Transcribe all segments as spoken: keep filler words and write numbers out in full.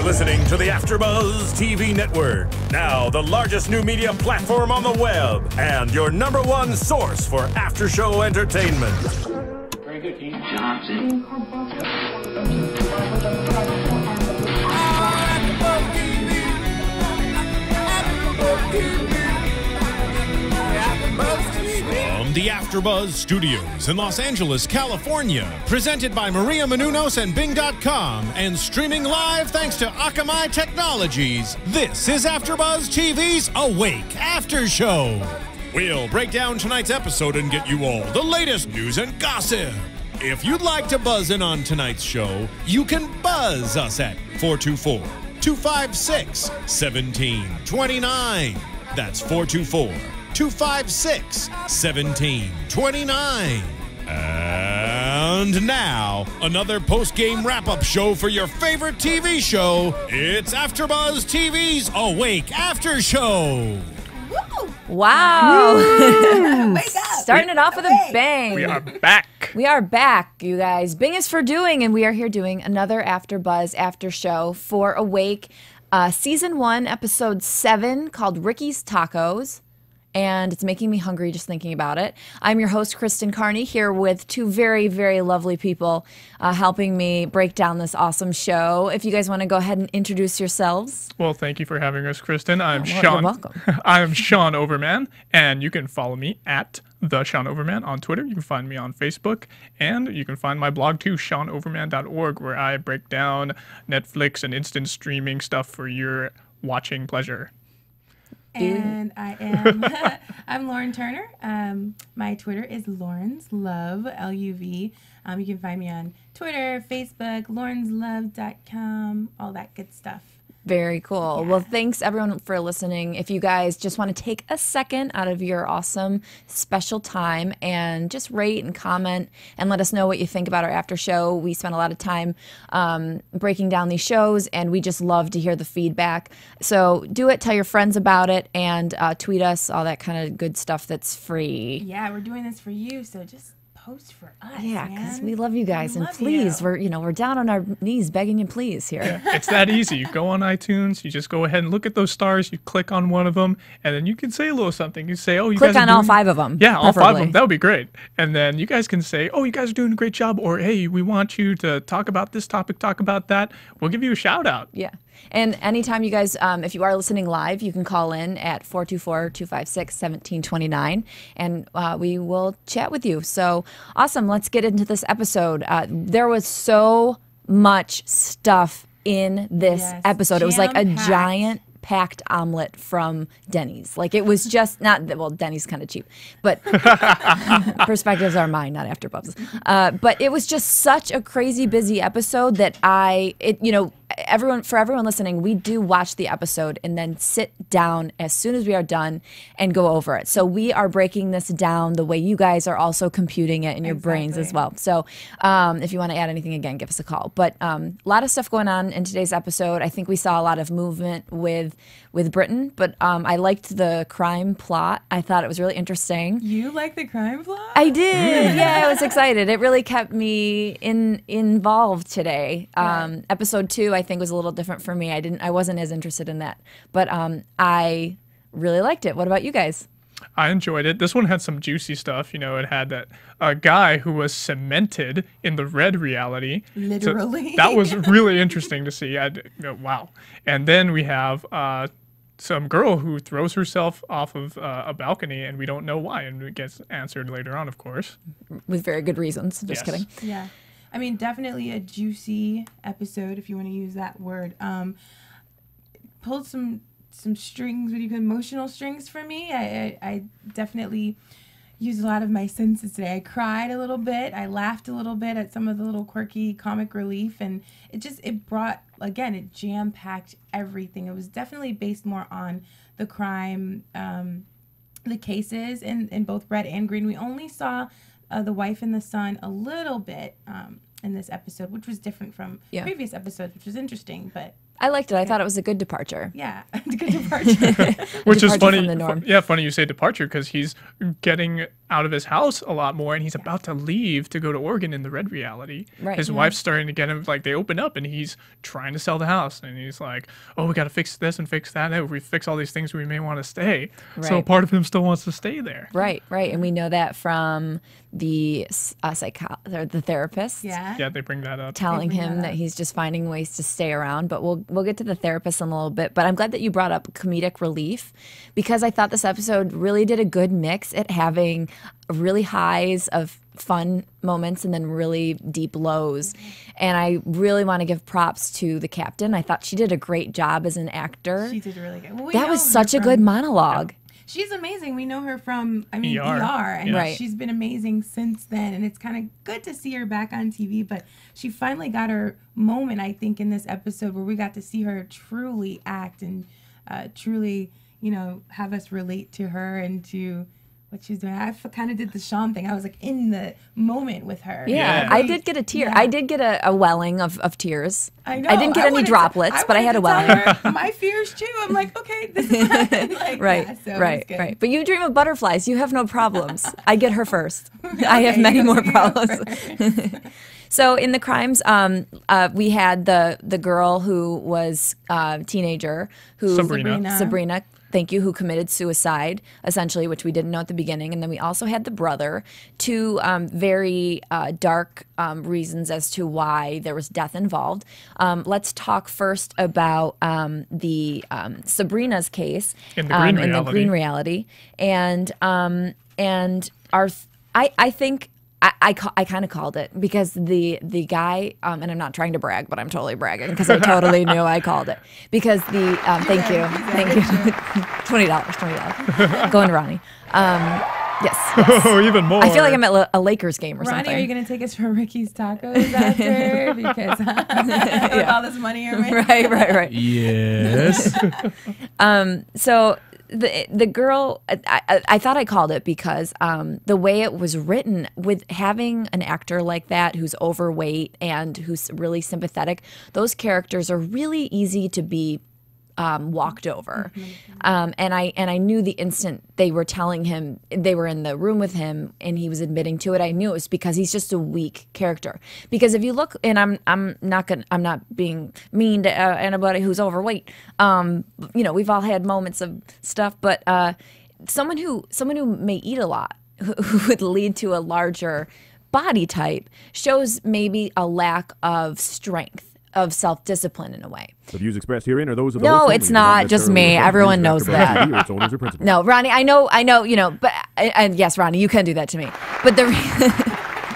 You're listening to the AFTERBUZZ T V network. Now the largest new media platform on the web and your number one source for after-show entertainment. Very good, Team Johnson. From the AFTERBUZZ Studios in Los Angeles, California, presented by Maria Menounos and Bing dot com, and streaming live thanks to Akamai Technologies, this is AFTERBUZZ T V's Awake After Show. We'll break down tonight's episode and get you all the latest news and gossip. If you'd like to buzz in on tonight's show, you can buzz us at four two four, two five six, one seven two nine. That's four two four, two five six, one seven two nine. And now, another post-game wrap-up show for your favorite T V show. It's AFTERBUZZ T V's Awake After Show. Wow. Wake up. Starting it off with a bang. We are back. We are back, you guys. Bing is for doing, and we are here doing another AFTERBUZZ After Show for Awake. Uh, season one, episode seven, called Ricky's Tacos. And it's making me hungry just thinking about it. I'm your host, Kristen Carney, here with two very, very lovely people uh, helping me break down this awesome show. If you guys want to go ahead and introduce yourselves. Well, thank you for having us, Kristen. I'm Oh, well, Sean. you're welcome. I'm Sean Overman, and you can follow me at the Sean Overman on Twitter. You can find me on Facebook, and you can find my blog too, sean overman dot org, where I break down Netflix and instant streaming stuff for your watching pleasure. And I am, I'm Lauren Turner. Um, my Twitter is Lauren's Love, L U V. Um, you can find me on Twitter, Facebook, laurens love dot com, all that good stuff. Very cool. Yeah. Well, thanks everyone for listening. If you guys just want to take a second out of your awesome special time and just rate and comment and let us know what you think about our after show. We spent a lot of time um, breaking down these shows, and we just love to hear the feedback. So do it, tell your friends about it, and uh, tweet us, all that kind of good stuff that's free. Yeah, we're doing this for you, so just post for us. Yeah, because man. we love you guys, We and love please, you. we're you know we're down on our knees begging you, please here. Yeah, it's that easy. You go on iTunes, you just go ahead and look at those stars, you click on one of them, and then you can say a little something. You say, oh, you Click guys are on all doing- five of them. Yeah, all five of preferably. them. That would be great. And then you guys can say, oh, you guys are doing a great job, or hey, we want you to talk about this topic, talk about that. We'll give you a shout out. Yeah. And anytime you guys, um, if you are listening live, you can call in at four two four, two five six, one seven two nine, and uh, we will chat with you. So awesome. Let's get into this episode. Uh, there was so much stuff in this Yes, episode. It was like a jam-packed. giant packed omelet from Denny's. Like it was just not, well, Denny's kind of cheap, but perspectives are mine, not AFTERBUZZ. Uh, but it was just such a crazy busy episode that I, it, you know, everyone, for everyone listening, we do watch the episode and then sit down as soon as we are done and go over it. So we are breaking this down the way you guys are also computing it in your brains as Exactly. well. So um, if you want to add anything again, give us a call. But um, a lot of stuff going on in today's episode. I think we saw a lot of movement with with Britain, but um, I liked the crime plot. I thought it was really interesting. You like the crime plot? I did. Yeah, I was excited. It really kept me in involved today. Um, episode two, I think, was a little different for me. I didn't. I wasn't as interested in that, but um, I really liked it. What about you guys? I enjoyed it. This one had some juicy stuff. You know, it had that uh, guy who was cemented in the red reality. Literally. So that was really interesting to see. I, you know, wow. And then we have uh, some girl who throws herself off of uh, a balcony, and we don't know why. And it gets answered later on, of course. With very good reasons. Just Yes. kidding. Yeah. I mean, definitely a juicy episode, if you want to use that word. Um, pulled some some strings, what do you call emotional strings for me. I, I, I definitely used a lot of my senses today. I cried a little bit. I laughed a little bit at some of the little quirky comic relief. And it just, it brought, again, it jam-packed everything. It was definitely based more on the crime, um, the cases in, in both red and green. We only saw uh, the wife and the son a little bit um, in this episode, which was different from Yeah. previous episodes, which was interesting. But I liked it. I thought it was a good departure. Yeah, good departure. Which is Departure funny. from the norm. Yeah, funny you say departure because he's getting out of his house a lot more, and he's about to leave to go to Oregon in the red reality. Right. His Yeah. wife's starting to get him, like, they open up, and he's trying to sell the house, and he's like, "Oh, we got to fix this and fix that. And if we fix all these things, we may want to stay." So Right. part of him still wants to stay there. Right, right, and we know that from the uh, psycho- or the therapist. Yeah. Yeah, they bring that up. Telling bring him that that up. he's just finding ways to stay around, but we'll we'll get to the therapist in a little bit. But I'm glad that you brought up comedic relief because I thought this episode really did a good mix at having really highs of fun moments and then really deep lows. And I really want to give props to the captain. I thought she did a great job as an actor. She did really good. Well, we That know was her such a from- good monologue. She's amazing. We know her from, I mean, E E R, R. and Yeah. Right. she's been amazing since then. And it's kind of good to see her back on T V. But she finally got her moment, I think, in this episode where we got to see her truly act and uh, truly, you know, have us relate to her and to what she's doing. I kind of did the Sean thing. I was like in the moment with her. Yeah, Yeah. I did get a tear. Yeah. I did get a, a welling of, of tears. I know. I didn't get any wanted to- droplets, but I had a wanted welling. to tell her my fears too. I'm like, okay, this is fine. Like, Right, yeah, so it was right, good. right. But you dream of butterflies. You have no problems. I get her first. I have Okay, many you- more you go problems. So in the crimes, um, uh, we had the the girl who was uh, teenager who Sabrina. Sabrina. Sabrina, thank you, who committed suicide essentially, which we didn't know at the beginning, and then we also had the brother. Two um, very uh, dark um, reasons as to why there was death involved. Um, let's talk first about um, the um, Sabrina's case In the um, green in the reality. green reality, and um, and our I I think. I, I, ca- I kind of called it because the the guy, um, and I'm not trying to brag, but I'm totally bragging because I totally knew I called it. Because the, um, thank you, thank you, twenty dollars, twenty dollars, going to Ronnie. Um, yes, yes. Oh, even more. I feel like I'm at a Lakers game or Ronnie, something. are you going to take us for Ricky's Tacos after? Because with all this money you're making. Right, right, right. Yes. So the the girl, I, I, I thought I called it because um, the way it was written, with having an actor like that who's overweight and who's really sympathetic, those characters are really easy to be um, walked over. Um, and I and I knew the instant they were telling him, they were in the room with him and he was admitting to it, I knew it was because he's just a weak character. Because if you look, and I'm I'm not gonna I'm not being mean to uh, anybody who's overweight. Um, you know, we've all had moments of stuff, but uh, someone who someone who may eat a lot, who, who would lead to a larger body type, shows maybe a lack of strength, of self-discipline in a way. The views expressed herein are those of the No, host only, it's and not not just necessarily me. reflect the Everyone views knows of AfterBuzz that. T V or its owners or principals. No, Ronnie, I know, I know, you know, but and yes, Ronnie, you can do that to me. But the, re-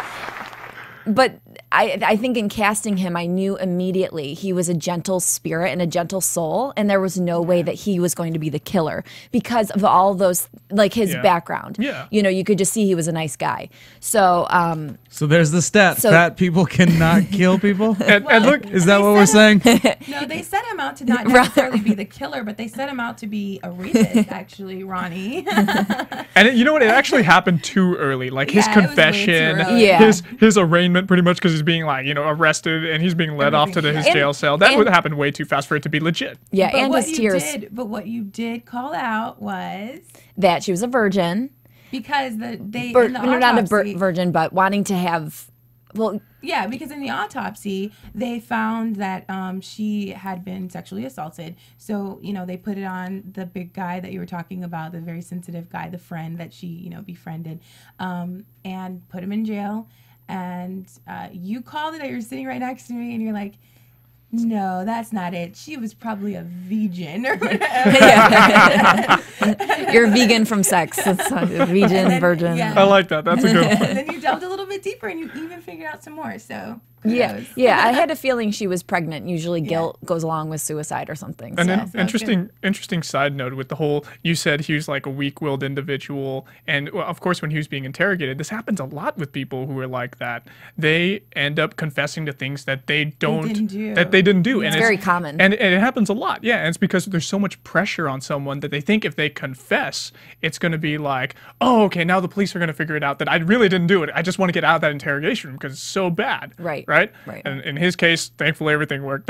but I, I think in casting him, I knew immediately he was a gentle spirit and a gentle soul, and there was no way that he was going to be the killer because of all those, like his Yeah. background. Yeah. You know, you could just see he was a nice guy. So, um, So there's the stat. So- Fat people cannot kill people. And, and look, Is that They what we're set saying? him- No, they set him out to not necessarily be the killer, but they set him out to be a rapist, actually, Ronnie. and it, you know what? It actually happened too early. Like his Yeah, it was way too confession, early. Yeah. his his arraignment, pretty much because he's being like you know arrested and he's being led off to the, his And- jail cell. That and- would happen way too fast for it to be legit. yeah, But and what his you tears did, but what you did call out was that she was a virgin, because the they Vir- in the no, not a vir- autopsy, virgin, but wanting to have, well, yeah, because in the autopsy they found that um, she had been sexually assaulted. So you know they put it on the big guy that you were talking about, the very sensitive guy, the friend that she you know befriended, um, and put him in jail. And uh, you called it. You were sitting right next to me, and you're like, "No, that's not it. She was probably a vegan or whatever." you're vegan from sex. That's a vegan, then- virgin. yeah. I like that. That's a good one. And then you delved a little bit deeper, and you even figured out some more. So Yeah, kudos. yeah. I had a feeling she was pregnant. Usually, guilt goes along with suicide or something. And so. an interesting, interesting side note with the whole. You said he was like a weak-willed individual, and well, of course, when he was being interrogated, this happens a lot with people who are like that. They end up confessing to things that they don't, didn't do. that they didn't do, and It's very common. And, and it happens a lot, yeah. And it's because there's so much pressure on someone that they think if they confess, it's going to be like, oh, okay, now the police are going to figure it out that I really didn't do it. I just want to get out of that interrogation room because it's so bad. Right, Right. right. And in his case, thankfully, everything worked out.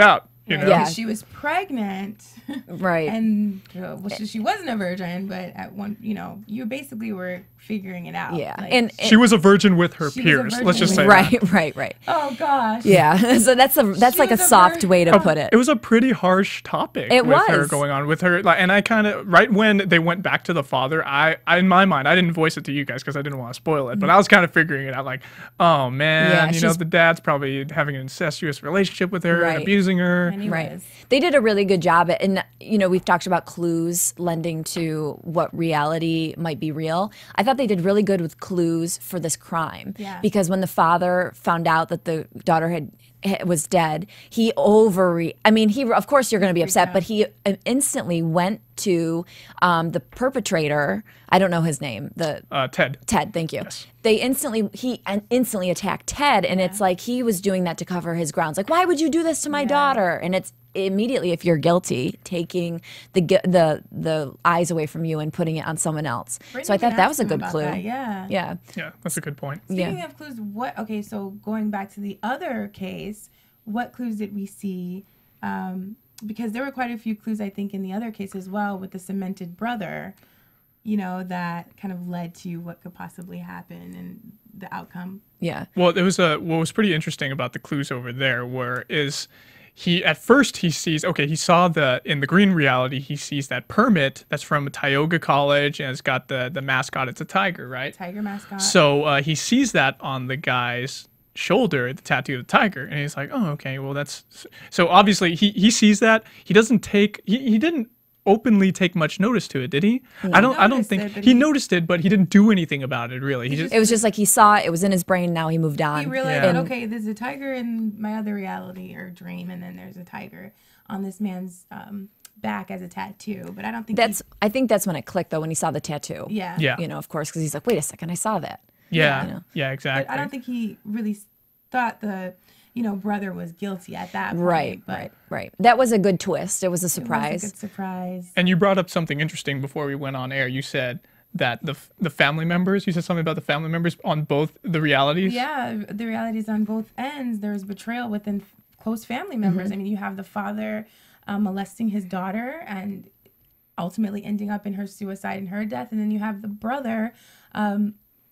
You Right, know? Yeah. because she was pregnant, Right. and uh, well, she, she wasn't a virgin, but at one, you know, you basically were figuring it out. Yeah. Like, And, She was a virgin with her She was a peers. virgin Let's just with say her- that. right, right, right. oh gosh. Yeah. So that's a that's She like a was a soft vir- way to put it. It was a pretty harsh topic It with her was. going on with her, like, and I kind of right when they went back to the father, I, I in my mind I didn't voice it to you guys because I didn't want to spoil it, but I was kind of figuring it out, like, oh man, Yeah, you know, she's- the dad's probably having an incestuous relationship with her and Right. abusing her. And he Right. was. They did a really good job at, and you know, we've talked about clues lending to what reality might be real. I thought they did really good with clues for this crime. Yeah. Because when the father found out that the daughter had was dead, he over. I mean, he of course you're going to be upset, but he instantly went to um, the perpetrator. I don't know his name. The Uh, Ted. Ted, thank you. They instantly he and instantly attacked Ted, and it's like he was doing that to cover his grounds. Like, why would you do this to my daughter? And it's immediately, if you're guilty, taking the gu- the the eyes away from you and putting it on someone else. Brittany so I thought can that ask was a him good about clue. that, Yeah. Yeah, Yeah, that's a good point. Speaking yeah. of clues, what? Okay, so going back to the other case, what clues did we see? Um, because there were quite a few clues, I think, in the other case as well, with the cemented brother. You know, that kind of led to what could possibly happen and the outcome. Yeah. Well, there was a what was pretty interesting about the clues over there were is he at first he sees okay he saw the in the green reality he sees that permit that's from Tioga College and it's got the the mascot, it's a tiger, right? Tiger mascot. So uh, he sees that on the guy's shoulder, the tattoo of the tiger, and he's like, oh, okay, well that's so obviously he he sees that. He doesn't take he, he didn't openly take much notice to it, did he? I don't I don't Noticed think it, but he, he- noticed it, but he didn't do anything about it really. He just It was just like he saw it. It was in his brain. Now he moved on. He realized Yeah. that, okay, there's a tiger in my other reality or dream, and then there's a tiger on this man's um, back as a tattoo. But I don't think That's. I think that's when it clicked though when he saw the tattoo. he, yeah. Yeah. You know, of course, because he's like, wait a second, I saw that. yeah, You know. yeah, exactly. But I don't think he really s- thought the, you know, brother was guilty at that point. Right. but Right. Right. That was a good twist. It was a It was surprise. a good surprise. And you brought up something interesting before we went on air. You said that the f- the family members. You said something about the family members on both the realities. Yeah, the realities on both ends. There's betrayal within f- close family members. I mean, you have the father um, molesting his daughter and ultimately ending up in her suicide and her death, and then you have the brother um,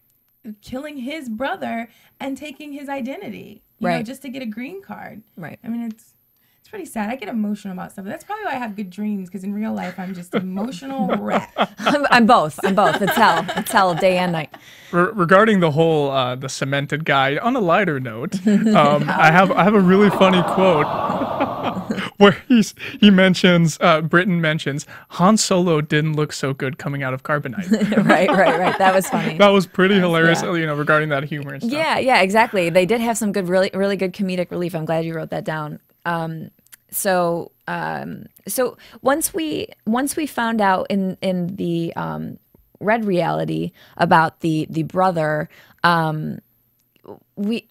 killing his brother and taking his identity, you know, Right. just to get a green card. Right. I mean, it's it's pretty sad. I get emotional about stuff. That's probably why I have good dreams, because in real life I'm just emotional wreck. I'm, I'm both. I'm both. It's hell. It's hell day and night. Re- regarding the whole uh, the cemented guy. On a lighter note, um, I have I have a really funny quote where he's he mentions uh, Britain mentions Han Solo didn't look so good coming out of carbonite. Right. Right. Right. That was funny. That was pretty hilarious, yeah. you know, regarding that humor and stuff. Yeah, yeah, exactly. They did have some good, really, really good comedic relief. I'm glad you wrote that down. Um, so, um, so once we once we found out in in the um, red reality about the the brother, um, we,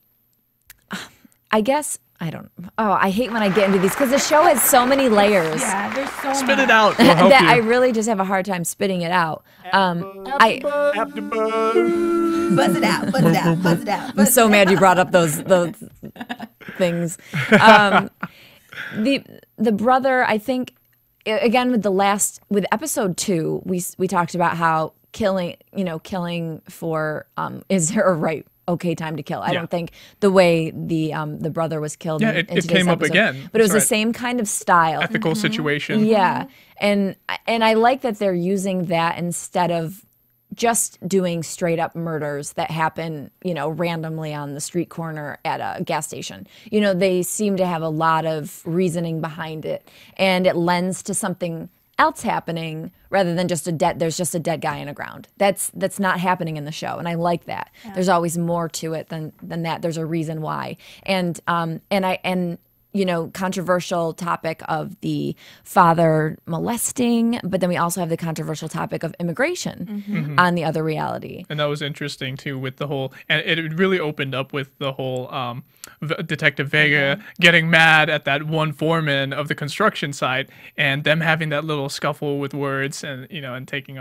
I guess. I don't. Oh, I hate when I get into these because the show has so many layers. Yeah, there's so Spit much. it out. We'll help that you. I really just have a hard time spitting it out. Um, I, AfterBuzz. Buzz it out, buzz it out, buzz it out. I'm Buzz so mad you brought up those those things. Um, the the brother, I think, a- again with the last with episode two, we s- we talked about how killing, you know, killing for um, is there a right okay time to kill? I Yeah. don't think the way the um, the brother was killed. Yeah, in, it- in it today's came up episode. again. but it was That's the right. same kind of style. Ethical situation. Yeah, and and I like that they're using that instead of just doing straight up murders that happen, you know, randomly on the street corner at a gas station. You know, they seem to have a lot of reasoning behind it, and it lends to something else happening rather than just a dead there's just a dead guy in the ground. That's that's not happening in the show, and I like that. There's always more to it than than that. There's a reason why. And um and I and you know, controversial topic of the father molesting, but then we also have the controversial topic of immigration Mm-hmm. on the other reality. And that was interesting too, with the whole, and it really opened up with the whole um, v- Detective Vega getting mad at that one foreman of the construction site, and them having that little scuffle with words, and you know, and taking off.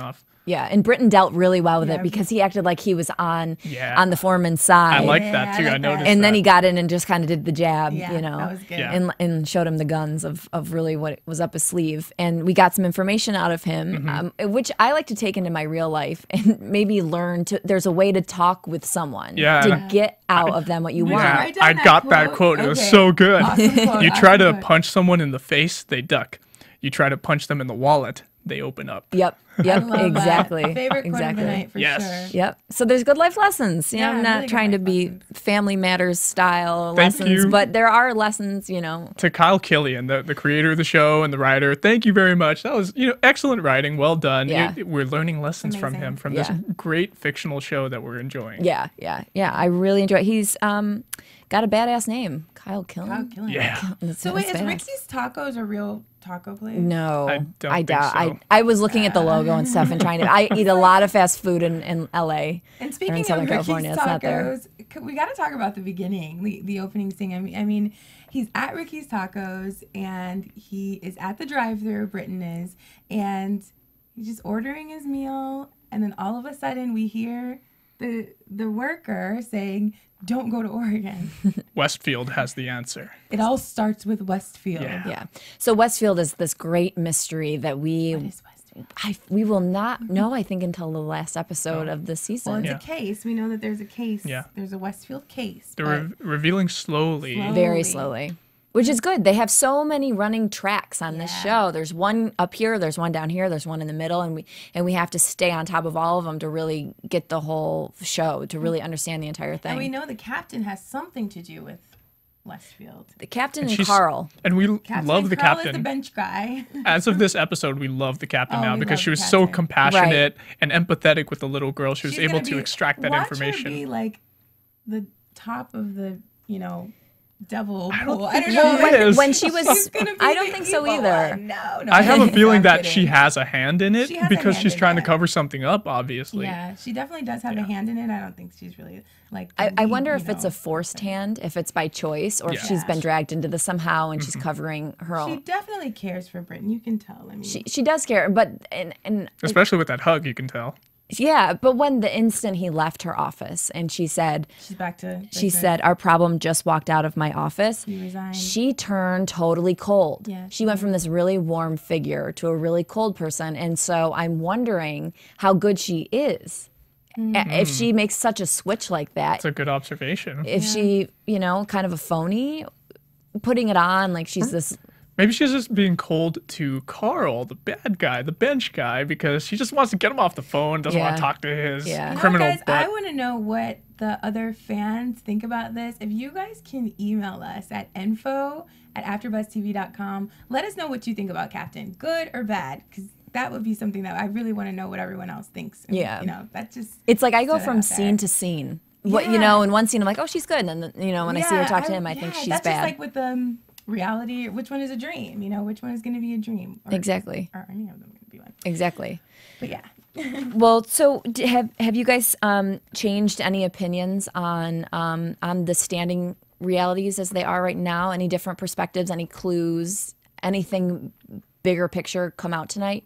Yeah, and Britton dealt really well with Yeah. it because he acted like he was on Yeah. on the foreman's side. I like Yeah, that I too. I, like that. noticed and then that. he got in and just kind of did the jab, Yeah, you know, that was good. Yeah. and and showed him the guns of of really what was up his sleeve. And we got some information out of him, Mm-hmm. um, which I like to take into my real life and maybe learn to. There's a way to talk with someone Yeah. to get out of them what you We want. should Yeah, write down I that got that quote. quote. It was Okay. so good. Awesome quote, You try awesome to quote. punch someone in the face, they duck. You try to punch them in the wallet, they open up. Yep, yep, Love that. exactly, Favorite quote exactly. of the night for Yes. sure. Yep. So there's good life lessons. You know, Yeah, I'm not really good trying to life be lessons. Family Matters style Thank lessons, you. but there are lessons. You know, To Kyle Killian, the, the creator of the show and the writer, thank you very much. That was, you know, excellent writing. Well done. Yeah. It- we're learning lessons from Amazing. him, from Yeah. this great fictional show that we're enjoying. yeah, yeah, yeah. I really enjoy it. He's um got a badass name, Kyle Killen. Kyle Killen. Yeah. That's- So wait, that's is badass. Ricky's Tacos a real taco place? No, I don't think doubt. so. I I was looking at the logo and stuff and trying to. I eat a lot of fast food in, in L A. And or speaking in of Southern Ricky's California, it's not there. Tacos, c- we got to talk about the beginning, the, the opening scene. I mean, I mean, he's at Ricky's Tacos and he is at the drive-thru. Britton is, and he's just ordering his meal, and then all of a sudden we hear the the worker saying, "Don't go to Oregon." Westfield has the answer. It all starts with Westfield. Yeah. Yeah. So Westfield is this great mystery that we What is Westfield? I, we will not know, I think, until the last episode of the season. Well, it's Yeah. a case. We know that there's a case. Yeah. There's a Westfield case. They're but- re- revealing slowly. Slow. Very Slowly. slowly. Which is good. They have so many running tracks on this Yeah. show. There's one up here, there's one down here, there's one in the middle, and we and we have to stay on top of all of them to really get the whole show, to really understand the entire thing. and we know the captain has something to do with Westfield. the captain and, She's- Carl. And we Captain love the Carl is captain. the bench guy. As of this episode, we love the captain Oh, now we because love she the was so captain. compassionate and empathetic with the little girl. She was She's able gonna to be- extract that watch information. Her be like the top of the, you know, devil I don't pool. I think don't she know. is. When, When she was, she's gonna be I don't the think so evil either. one. No, no. I have a I'm feeling that kidding. she has a hand in it She has a because hand she's in trying to it. cover something up, obviously. Yeah, she definitely does have a hand in it. I don't think she's really like. the I, I lead, wonder you if it's know, a forced hand, if it's by choice, or if Yeah. she's been dragged into this somehow and Mm-hmm. she's covering her She own. definitely cares for Britton. You can tell. I mean, She, she does care, but and, and Especially with that hug, you can tell. yeah, but when the instant he left her office and she said, she's back to. she business. said, our problem just walked out of my office. He resigned. She turned totally cold. Yeah, she went from this really warm figure to a really cold person. And so I'm wondering how good she is. A- If she makes such a switch like that, It's a good observation. if she, you know, kind of a phony, putting it on like she's this. Maybe she's just being cold to Carl, the bad guy, the bench guy, because she just wants to get him off the phone, doesn't want Yeah. to talk to his Yeah. You know, criminal guys, butt. I want to know what the other fans think about this. If you guys can email us at info at after buzz t v dot com, let us know what you think about Captain, good or bad, because that would be something that I really want to know what everyone else thinks. And, Yeah. you know, that just It's like I go set it from out there. scene to scene. What you Yeah. know, in one scene I'm like, oh, she's good, and then you know when I see her Yeah, talk to him, I think yeah, she's that's bad. just like with um, reality. Which one is a dream? You know, which one is going to be a dream? Or, Exactly. Or any of them going to be one. Exactly. But yeah. Well, so d- have have you guys um, changed any opinions on um, on the standing realities as they are right now? Any different perspectives? Any clues? Anything bigger picture come out tonight?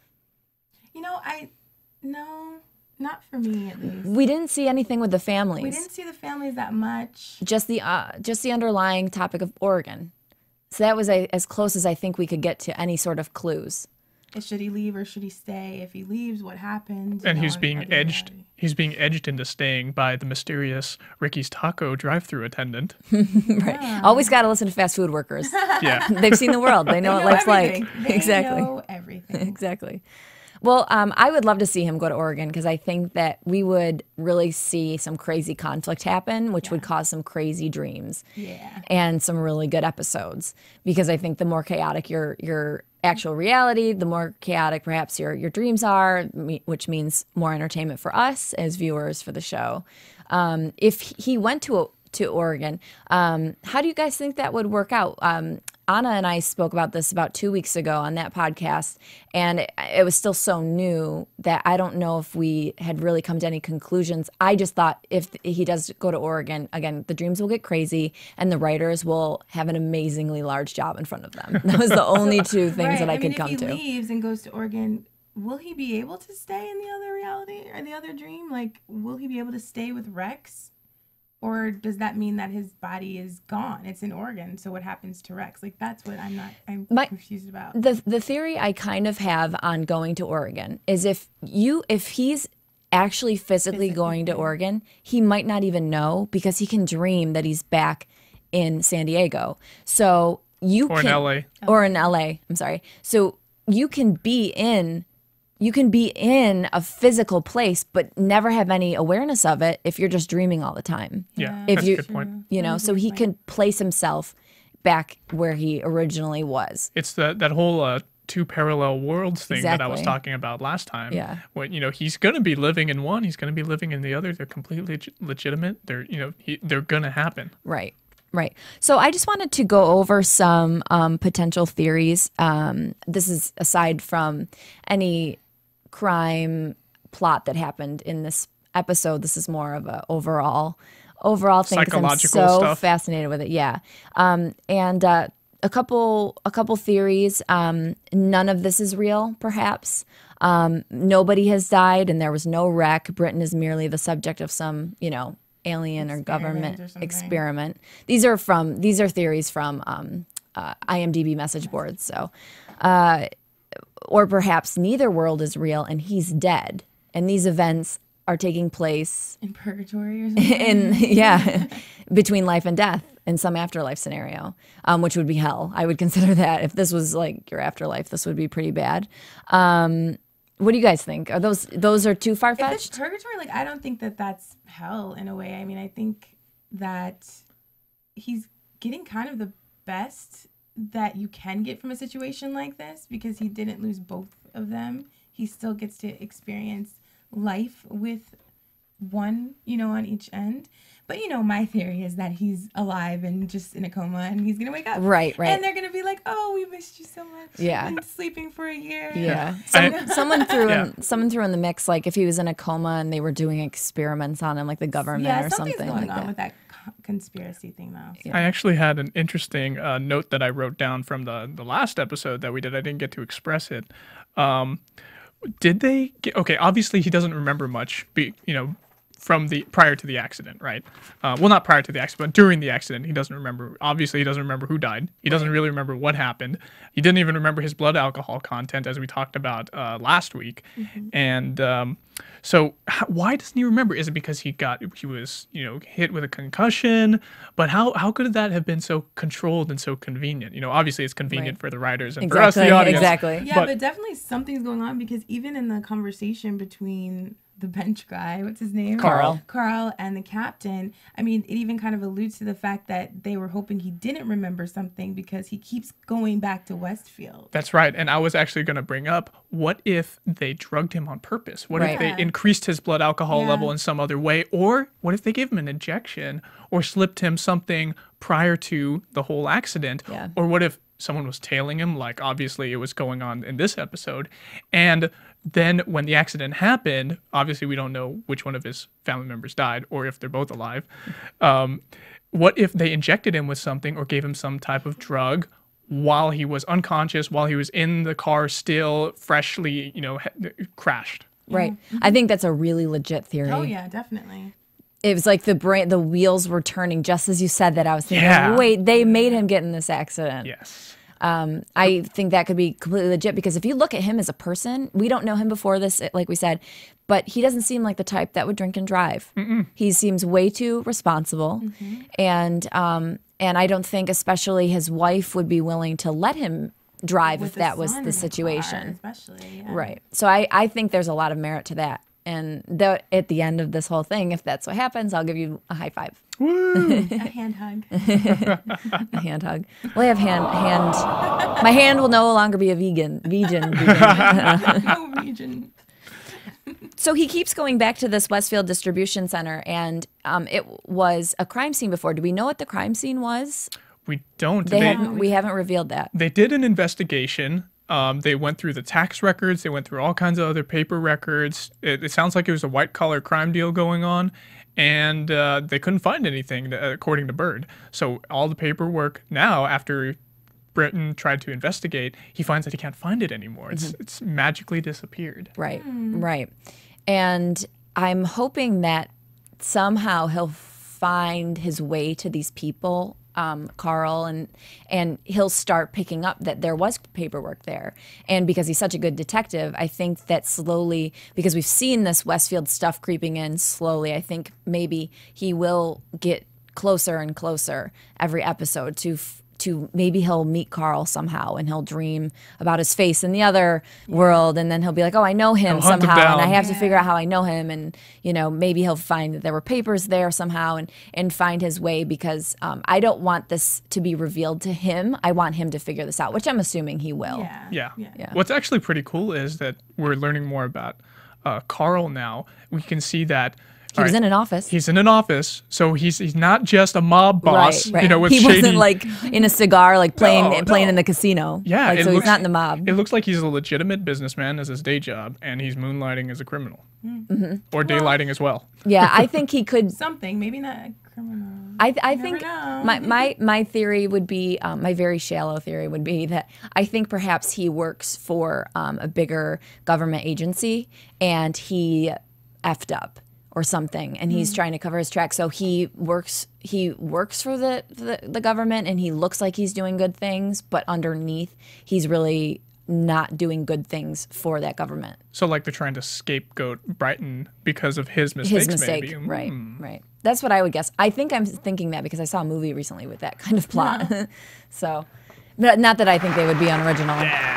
You know, I no, not for me at least. We didn't see anything with the families. We didn't see the families that much. Just the uh, just the underlying topic of Oregon. So that was a, as close as I think we could get to any sort of clues. Should he leave or should he stay? If he leaves, what happens? You and know, he's and being other edged. reality. He's being edged into staying by the mysterious Ricky's Taco drive-through attendant. Right. Always got to listen to fast food workers. Yeah. They've seen the world. They know They what life's everything. like. They Exactly. know everything. Exactly. Well, um, I would love to see him go to Oregon because I think that we would really see some crazy conflict happen, which would cause some crazy dreams Yeah. and some really good episodes. Because I think the more chaotic your your actual reality, the more chaotic perhaps your your dreams are, me- which means more entertainment for us as viewers for the show. Um, if he went to to Oregon, um, how do you guys think that would work out? Um, Anna and I spoke about this about two weeks ago on that podcast, and it, it was still so new that I don't know if we had really come to any conclusions. I just thought if he does go to Oregon, again, the dreams will get crazy, and the writers will have an amazingly large job in front of them. That was the only two things Right. that I, I mean, could come if he to. leaves and goes to Oregon, will he be able to stay in the other reality or the other dream? Like, will he be able to stay with Rex? Or does that mean that his body is gone? It's an organ. So what happens to Rex? Like, that's what I'm not, I'm My, confused about. The the theory I kind of have on going to Oregon is if you, if he's actually physically, physically going to Oregon, he might not even know because he can dream that he's back in San Diego. So you or can. in L A. Or in L A. I'm sorry. So you can be in. You can be in a physical place, but never have any awareness of it if you're just dreaming all the time. Yeah, if that's you, a good point. You know, so he can place himself back where he originally was. It's the, that whole uh, two parallel worlds thing exactly. that I was talking about last time. Yeah. When, you know, he's going to be living in one, he's going to be living in the other. They're completely leg- legitimate. They're, you know, he, they're going to happen. Right. Right. So I just wanted to go over some um, potential theories. Um, this is aside from any crime plot that happened in this episode. This is more of a overall overall thing because I'm so stuff. fascinated with it. Yeah. Um, and uh, a couple a couple theories. Um, none of this is real, perhaps. Um, nobody has died and there was no wreck. Britain is merely the subject of some, you know, alien experiment or government or experiment. These are from these are theories from um, uh, I M D B message boards. So, uh, or perhaps neither world is real and he's dead, and these events are taking place in purgatory or something. In yeah, between life and death in some afterlife scenario, um, which would be hell. I would consider that if this was like your afterlife, this would be pretty bad. Um, What do you guys think? Are those those are too far fetched? If it's purgatory, like I don't think that that's hell in a way. I mean, I think that he's getting kind of the best that you can get from a situation like this because he didn't lose both of them. He still gets to experience life with one, you know, on each end. But, you know, my theory is that he's alive and just in a coma and he's going to wake up. Right, right. And they're going to be like, oh, we missed you so much. Yeah. I've been sleeping for a year. Yeah. Some, I- someone threw Yeah. in someone threw in the mix, like if he was in a coma and they were doing experiments on him, like the government Yeah, or something's something going like on that. with that co- conspiracy thing, though. So. I actually had an interesting uh, note that I wrote down from the, the last episode that we did. I didn't get to express it. Um, did they get, okay, obviously he doesn't remember much, be, you know, from the prior to the accident, right? Uh, well, not prior to the accident, but during the accident, he doesn't remember. Obviously, he doesn't remember who died. He doesn't really remember what happened. He didn't even remember his blood alcohol content, as we talked about uh, last week. Mm-hmm. And um, so, how, why doesn't he remember? Is it because he got he was you know hit with a concussion? But how how could that have been so controlled and so convenient? You know, obviously it's convenient Right. for the writers and Exactly, for us, the audience. exactly. Yeah, But- but, definitely something's going on because even in the conversation between the bench guy, what's his name? Carl. Carl and the captain, I mean, it even kind of alludes to the fact that they were hoping he didn't remember something because he keeps going back to Westfield. That's right. And I was actually going to bring up, what if they drugged him on purpose? What Right. if they Yeah. increased his blood alcohol Yeah. level in some other way? Or what if they gave him an injection or slipped him something prior to the whole accident? Yeah. Or what if someone was tailing him, like obviously it was going on in this episode, and then when the accident happened, obviously we don't know which one of his family members died or if they're both alive. Um, what if they injected him with something or gave him some type of drug while he was unconscious, while he was in the car still freshly, you know, he- crashed? Right. I think that's a really legit theory. Oh, yeah, definitely. It was like the brain, the wheels were turning just as you said that. I was thinking, Yeah. wait, they made him get in this accident. Yes. Um, I think that could be completely legit because if you look at him as a person, we don't know him before this, like we said, but he doesn't seem like the type that would drink and drive. Mm-mm. He seems way too responsible, mm-hmm. and um, and I don't think, especially his wife, would be willing to let him drive With if the that was son in the car, situation. especially. Yeah. Right. So I, I think there's a lot of merit to that. And the, at the end of this whole thing, if that's what happens, I'll give you a high five. Woo! A hand hug. A hand hug. Well, I have hand hand. My hand will no longer be a vegan. Vegan. vegan. No region. So he keeps going back to this Westfield distribution center, and um, it was a crime scene before. Do we know what the crime scene was? We don't. They, They, haven't. We haven't revealed that. they did an investigation. Um, they went through the tax records. They went through all kinds of other paper records. It, it sounds like it was a white collar crime deal going on, and uh, they couldn't find anything, uh, according to Bird. So all the paperwork now, after Britton tried to investigate, he finds that he can't find it anymore. It's Mm-hmm. it's magically disappeared. Right, right. And I'm hoping that somehow he'll find his way to these people, um, Carl, and and he'll start picking up that there was paperwork there. And because he's such a good detective, I think that slowly, because we've seen this Westfield stuff creeping in slowly, I think maybe he will get closer and closer every episode to f- to maybe he'll meet Carl somehow and he'll dream about his face in the other yeah. world, and then he'll be like, oh, I know him He'll hunt him somehow, and I down. have Yeah. to figure out how I know him, and you know, maybe he'll find that there were papers there somehow and and find his way, because um, I don't want this to be revealed to him. I want him to figure this out, which I'm assuming he will. Yeah. Yeah. Yeah. Yeah. What's actually pretty cool is that we're learning more about uh, Carl now. We can see that He was in an office. He's in an office, so he's he's not just a mob boss. Right, right. You know, with he shady. wasn't like in a cigar, like playing No, playing no. in the casino. Yeah, like, it so he's looks- not in the mob. It looks like he's a legitimate businessman as his day job, and he's moonlighting as a criminal, Mm-hmm. or daylighting as well. Yeah, I think he could. Something, maybe not a criminal. I, I never think know. my, my my theory would be um, my very shallow theory would be that I think perhaps he works for um, a bigger government agency and he effed up or something, and he's trying to cover his tracks. So he works he works for the, the the government, and he looks like he's doing good things, but underneath he's really not doing good things for that government. So like they're trying to scapegoat Brighton because of his mistakes. His mistake, maybe. right? Hmm. Right. That's what I would guess. I think I'm thinking that because I saw a movie recently with that kind of plot. So, but not that I think they would be unoriginal.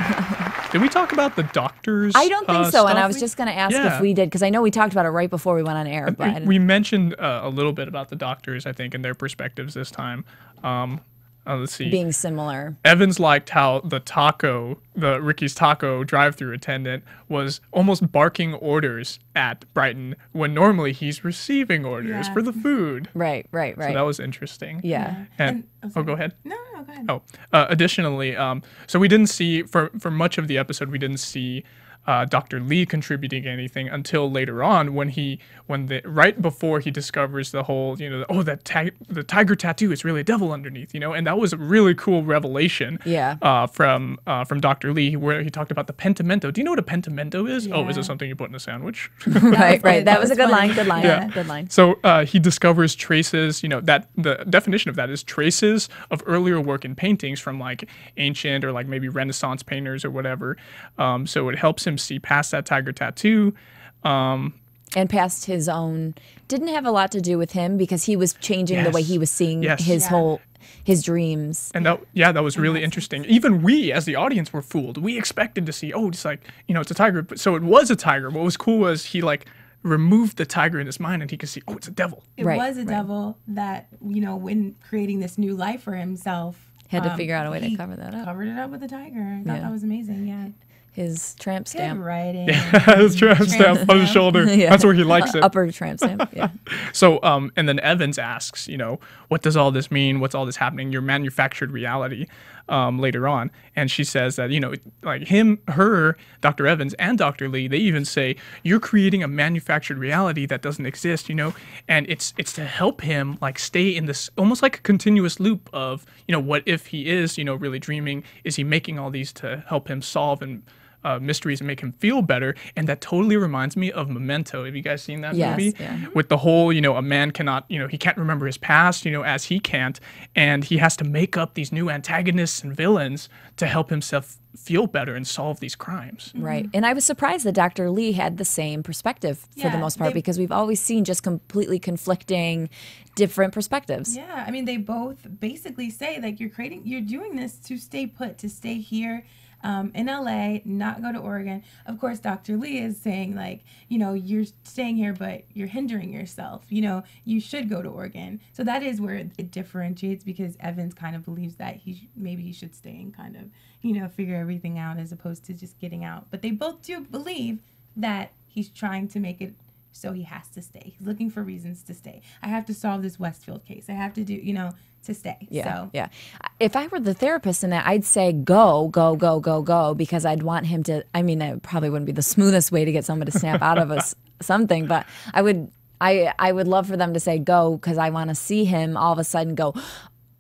Did we talk about the doctors? I don't think uh, so, and I stuff? was just going to ask Yeah. if we did, because I know we talked about it right before we went on air. But I We, didn't- we mentioned uh, a little bit about the doctors, I think, and their perspectives this time. Um, uh, let's see. being similar. Evans liked how the taco, the Ricky's Taco drive-thru attendant, was almost barking orders at Brighton when normally he's receiving orders Yeah. for the food. Right, right, right. So that was interesting. yeah. And, oh, oh, sorry. go ahead. No, no, go ahead. Oh, uh, additionally, um, so we didn't see for for much of the episode we didn't see uh, Doctor Lee contributing anything until later on when he when the right before he discovers the whole you know oh that ti- the tiger tattoo is really a devil underneath, you know, and that was a really cool revelation. Yeah. Uh, from uh, from Doctor Lee where he talked about the pentimento. Do you know what a pentimento is? Oh, is Yeah. it something you put in a sandwich? right, right. That That was a was good funny. line. Good line. Yeah. Good line. So uh, he discovers traces, you know, that the definition of that is traces of earlier work in paintings from like ancient or like maybe Renaissance painters or whatever. Um, so it helps him see past that tiger tattoo. Um, And past his own, didn't have a lot to do with him because he was changing the way Yes. he was seeing Yes. his Yeah. whole, his dreams. and that, yeah, that was really interesting. Even we, as the audience, were fooled. We expected to see, oh, it's like, you know, it's a tiger. But so it was a tiger. What was cool was he like removed the tiger in his mind and he could see, oh, it's a devil. It Right, was a right. devil that, you know, when creating this new life for himself, Had to um, figure out a way to he cover that up. Covered it up with a tiger. I thought Yeah. that was amazing. Yeah. His tramp Good stamp. writing. His tramp stamp on his shoulder. Yeah. That's where he likes it. Upper tramp stamp. Yeah. So, um, and then Evans asks, you know, what does all this mean? What's all this happening? Your manufactured reality, um, later on. And she says that, you know, like him, her, Doctor Evans, and Doctor Lee, they even say, you're creating a manufactured reality that doesn't exist, you know, and it's it's to help him like stay in this almost like a continuous loop of, you know, what if he is, you know, really dreaming? Is he making all these to help him solve and Uh, mysteries and make him feel better? And that totally reminds me of Memento. Have you guys seen that Yes, movie? yeah. With the whole, you know, a man cannot, you know, he can't remember his past, you know, as he can't, and he has to make up these new antagonists and villains to help himself feel better and solve these crimes. Right. And I was surprised that Doctor Lee had the same perspective for the Yeah, most part, they- because we've always seen just completely conflicting, different perspectives. Yeah, I mean, they both basically say like you're creating, you're doing this to stay put, to stay here um, in L A, not go to Oregon. Of course, Doctor Lee is saying like, you know, you're staying here, but you're hindering yourself. You know, you should go to Oregon. So that is where it differentiates, because Evans kind of believes that he sh- maybe he should stay and kind of, you know, figure everything out as opposed to just getting out. But they both do believe that he's trying to make it so he has to stay. He's looking for reasons to stay. I have to solve this Westfield case. I have to do, you know, to stay. Yeah, So, yeah. If I were the therapist in that, I'd say go, go, go, go, go, because I'd want him to. I mean, it probably wouldn't be the smoothest way to get someone to snap out of us something, but I would, I, I would love for them to say go, because I want to see him all of a sudden go,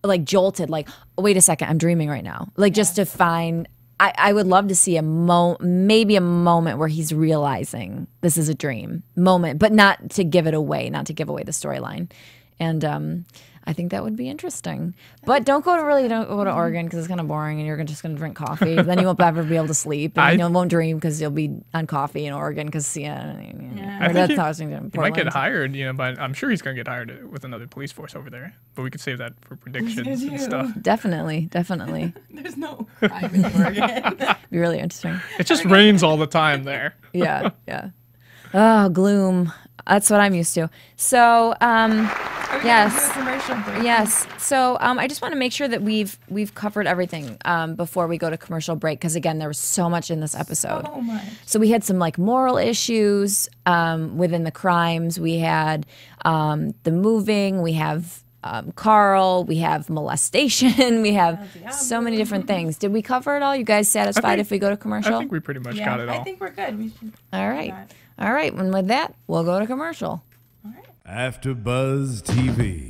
like jolted, like, oh, wait a second, I'm dreaming right now. Like yeah. just to find, I, I would love to see a mo, maybe a moment where he's realizing this is a dream moment, but not to give it away, not to give away the storyline. And um, I think that would be interesting. But don't go to really don't go to Oregon because it's kind of boring and you're just going to drink coffee. Then you won't ever be able to sleep. And I, you won't dream because you'll be on coffee in Oregon because yeah, yeah. I think that's he, he might get hired, you know, but I'm sure he's going to get hired with another police force over there. But we could save that for predictions and stuff. Definitely, definitely. There's no crime in Oregon. Be really interesting. It just rains all the time there. Yeah, yeah. Oh, gloom. That's what I'm used to. So, um, yes, yes. So, um, I just want to make sure that we've we've covered everything um, before we go to commercial break, because again, there was so much in this episode. So much. So we had some like moral issues um, within the crimes. We had um, the moving. We have um, Carl. We have molestation. We have so many different things. Did we cover it all? You guys satisfied think, if we go to commercial? I think we pretty much yeah, got it all. I think we're good. We should all right. All right, and with that, we'll go to commercial. All right. AfterBuzz T V.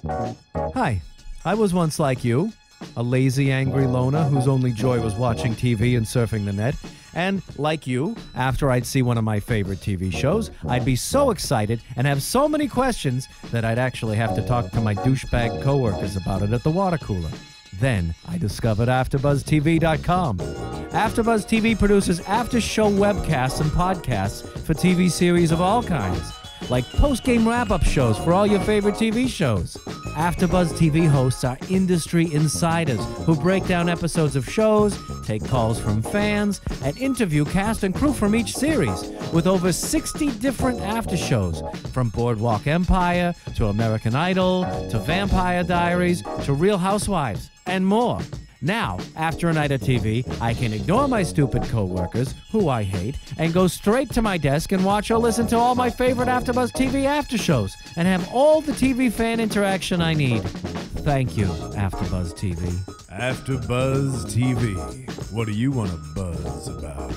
Hi, I was once like you, a lazy, angry loner whose only joy was watching T V and surfing the net. And like you, after I'd see one of my favorite T V shows, I'd be so excited and have so many questions that I'd actually have to talk to my douchebag coworkers about it at the water cooler. Then I discovered after buzz T V dot com. AfterBuzz T V produces after-show webcasts and podcasts for T V series of all kinds, like post-game wrap-up shows for all your favorite T V shows. AfterBuzz T V hosts are industry insiders who break down episodes of shows, take calls from fans, and interview cast and crew from each series, with over sixty different after shows, from Boardwalk Empire to American Idol to Vampire Diaries to Real Housewives, and more. Now, after a night of T V, I can ignore my stupid coworkers, who I hate, and go straight to my desk and watch or listen to all my favorite AfterBuzz T V after shows, and have all the T V fan interaction I need. Thank you, AfterBuzz T V. AfterBuzz T V. What do you want to buzz about?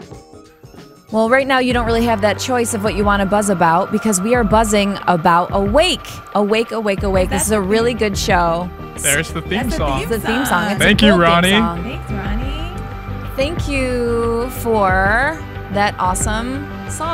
Well, right now you don't really have that choice of what you want to buzz about, because we are buzzing about Awake. Awake, Awake, Awake. This is a really good show. There's the theme That's song. The It's the theme song. It's Thank a you, cool Ronnie. theme song. Thanks, Ronnie. Thank you for that awesome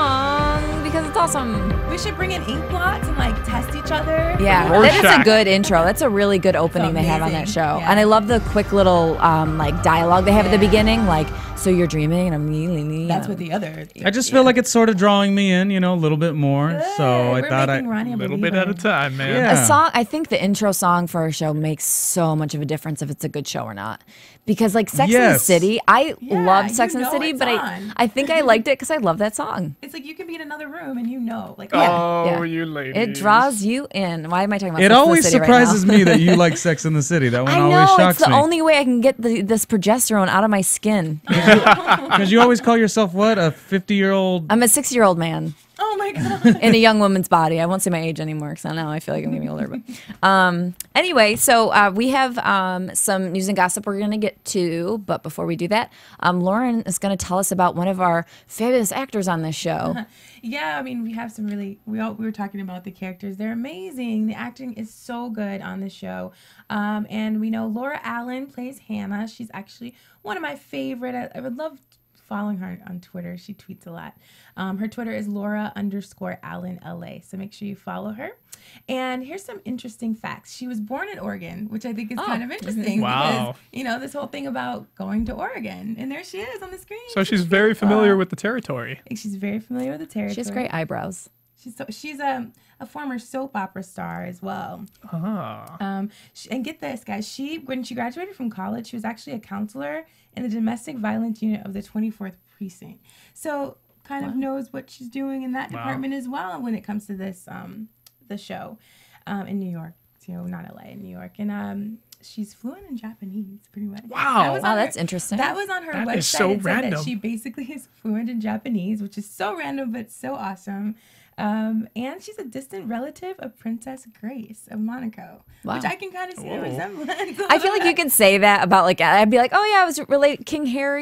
song, because it's awesome. We should bring in ink blots and like test each other. Yeah, that is a good intro. That's a really good opening they have on that show. Yeah. And I love the quick little um, like dialogue they have yeah. at the beginning, like, so you're dreaming and I'm leaning. That's what the other. I just feel yeah. like it's sort of drawing me in, you know, a little bit more. Good. So I We're thought I Ronnie a little bit at a time, man. Yeah. A song, I think the intro song for a show makes so much of a difference if it's a good show or not. Because like Sex Yes. and the City, I Yeah, loved Sex you and the know City, it's but on. I I think I liked it because I love that song. It's like you can be in another room and you know, like Yeah. Oh, yeah. you ladies. It draws you in. Why am I talking about It Sex always and the City surprises right now? me that you like Sex in the City. That one I always know, shocks it's the me. only way I can get the, this progesterone out of my skin. Because you always call yourself what? A fifty-year-old? I'm a six-year-old man oh my god. in a young woman's body. I won't say my age anymore because now I feel like I'm getting older. But um, anyway, so uh, we have um, some news and gossip we're going to get to. But before we do that, um, Lauren is going to tell us about one of our fabulous actors on this show. Yeah, I mean, we have some really, we all, we were talking about the characters. They're amazing. The acting is so good on the show. Um, and we know Laura Allen plays Hannah. She's actually one of my favorite. I, I would love following her on Twitter. She tweets a lot. Um, her Twitter is Laura underscore Allen L A. So make sure you follow her. And here's some interesting facts. She was born in Oregon, which I think is Oh. kind of interesting. Wow. Because, you know, this whole thing about going to Oregon. And there she is on the screen. So she's very familiar with the territory. She's very familiar with the territory. She has great eyebrows. She's so, she's a, a former soap opera star as well. Ah. Um, she, and get this, guys. She when she graduated from college, she was actually a counselor in the domestic violence unit of the twenty-fourth precinct. So kind of knows what she's doing in that Wow. department as well when it comes to this um the show um in New York. You know, not L A, in New York, and um. She's fluent in Japanese, pretty much. Wow. That was Wow, on that's her, interesting. That was on her That website. is so It said random. that she basically is fluent in Japanese, which is so random but so awesome. Um, and she's a distant relative of Princess Grace of Monaco, Wow. which I can kind of see a Whoa. resemblance. I feel like you could say that about like I'd be like, oh yeah, I was related King Harry